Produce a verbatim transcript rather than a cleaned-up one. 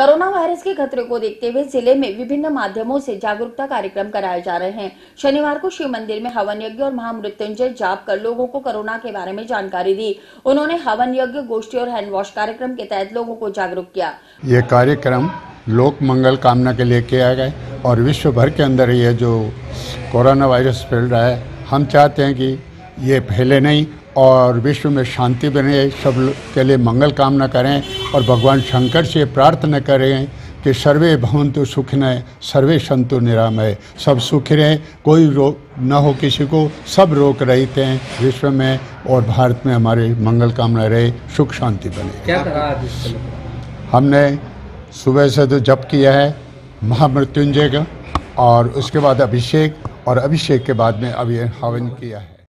Corona virus के खतरे को देखते हुए जिले में विभिन्न माध्यमों से जागरूकता कार्यक्रम कराए जा रहे हैं। शनिवार को शिव मंदिर में हवन यज्ञ और महामृत्युंजय जाप कर लोगों को कोरोना के बारे में जानकारी दी। उन्होंने हवन यज्ञ, गोष्ठी और हैंड वॉश कार्यक्रम के तहत लोगों को जागरूक किया। ये कार्यक्रम लोक मंगल कामना के लिए किया गया और विश्व भर के अंदर ये जो कोरोना वायरस फैल रहा है, हम चाहते हैं कि ये फैले नहीं और विश्व में शांति बने, सब के लिए मंगल कामना करें और भगवान शंकर से प्रार्थना करें कि सर्वे भवन्तु सुखिनः सर्वे सन्तु निरामय, सब सुखी रहें, कोई रोग न हो किसी को, सब रोग रहित हैं विश्व में और भारत में हमारी मंगल कामना रहे, सुख शांति बने। क्या करा आज इसके लिए? हमने सुबह से तो जप किया है महामृत्युंजय का और उसके बाद अभिषेक और अभिषेक के बाद में अभी हवन किया है।